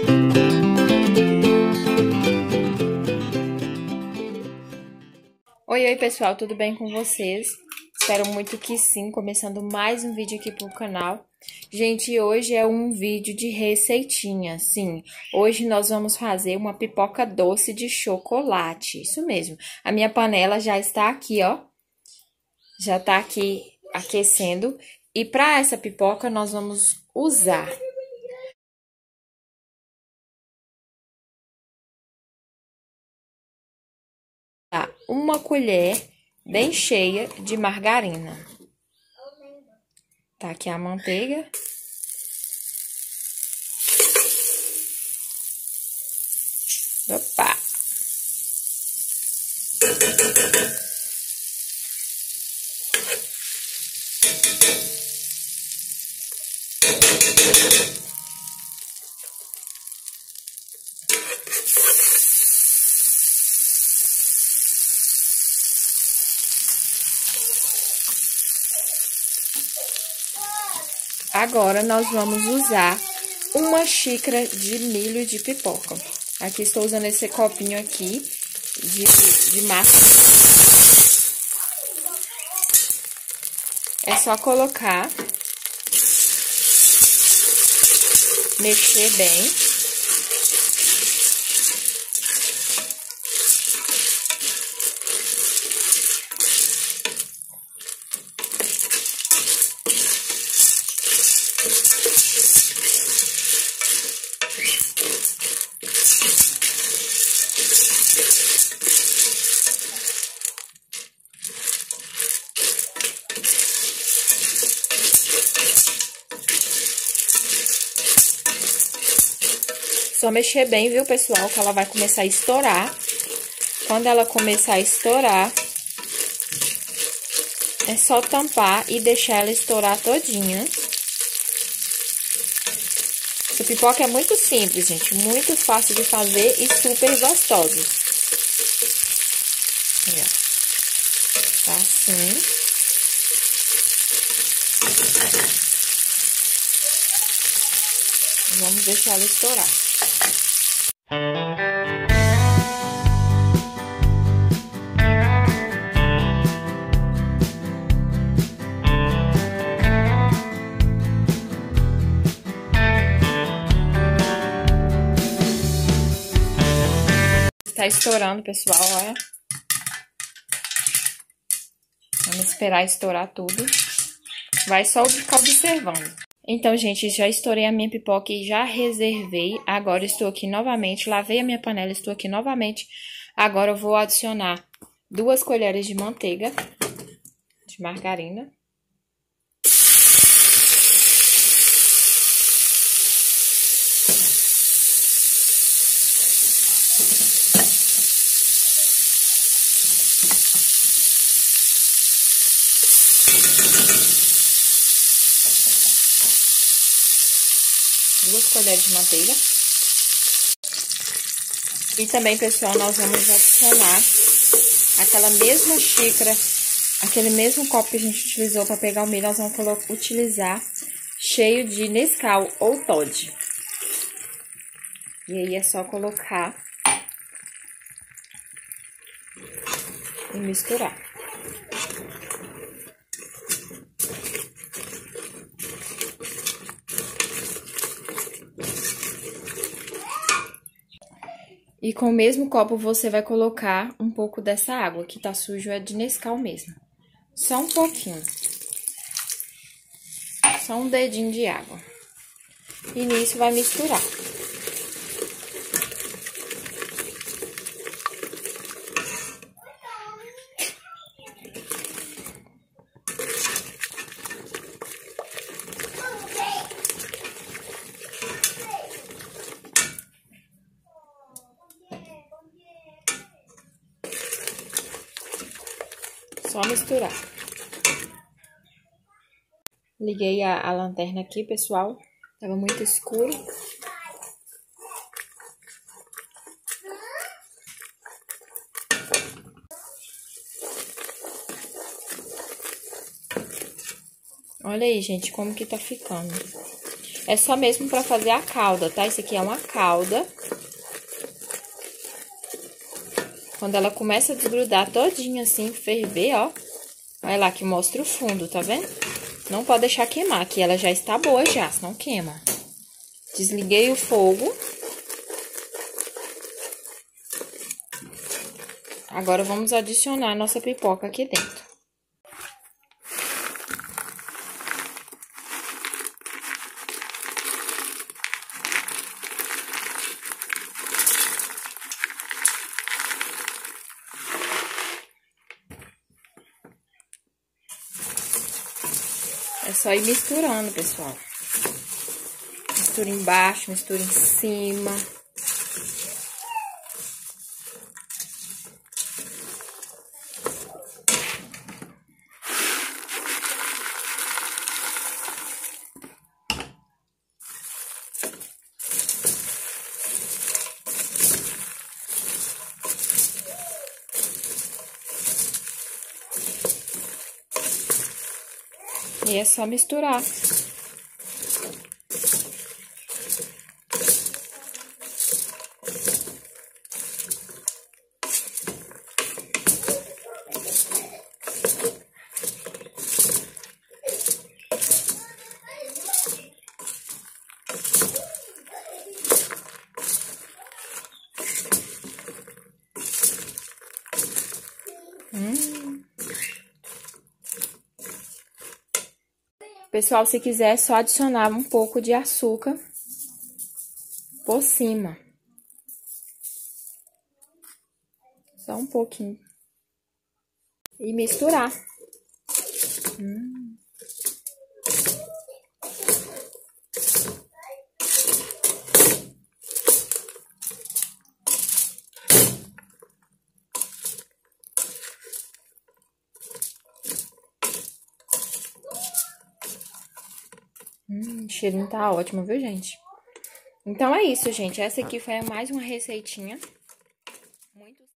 Oi, pessoal, tudo bem com vocês? Espero muito que sim, começando mais um vídeo aqui pro canal. Gente, hoje é um vídeo de receitinha, sim. Hoje nós vamos fazer uma pipoca doce de chocolate, isso mesmo. A minha panela já está aqui, ó. Já tá aqui aquecendo. E para essa pipoca nós vamos usar uma colher bem cheia de margarina. Tá aqui a manteiga. Opa! Agora, nós vamos usar uma xícara de milho de pipoca. Aqui, estou usando esse copinho aqui de massa. É só colocar, mexer bem. Só mexer bem, viu, pessoal? Que ela vai começar a estourar. Quando ela começar a estourar, é só tampar e deixar ela estourar todinha. Essa pipoca é muito simples, gente. Muito fácil de fazer e super gostosa. Aí, ó. Tá assim. Vamos deixar ela estourar. Tá estourando, pessoal, olha. Vamos esperar estourar tudo. Vai só ficar observando. Então, gente, já estourei a minha pipoca e já reservei. Agora, estou aqui novamente. Lavei a minha panela, estou aqui novamente. Agora, eu vou adicionar 2 colheres de manteiga, de margarina. Duas colheres de manteiga. E também, pessoal, nós vamos adicionar aquela mesma xícara, aquele mesmo copo que a gente utilizou para pegar o milho, nós vamos utilizar cheio de Nescau ou Toddy. E aí é só colocar e misturar. E com o mesmo copo você vai colocar um pouco dessa água, que tá sujo, é de Nescau mesmo. Só um pouquinho. Só um dedinho de água. E nisso vai misturar. Só misturar. Liguei a lanterna aqui, pessoal. Tava muito escuro. Olha aí, gente, como que tá ficando. É só mesmo pra fazer a calda, tá? Isso aqui é uma calda. Quando ela começa a desgrudar todinha assim, ferver, ó. Olha lá que mostra o fundo, tá vendo? Não pode deixar queimar, que ela já está boa já, senão queima. Desliguei o fogo. Agora, vamos adicionar a nossa pipoca aqui dentro. É só ir misturando, pessoal. Mistura embaixo, mistura em cima. E é só misturar. Pessoal, se quiser, é só adicionar um pouco de açúcar por cima. Só um pouquinho. E misturar. O cheirinho tá ótimo, viu, gente? Então, é isso, gente. Essa aqui foi mais uma receitinha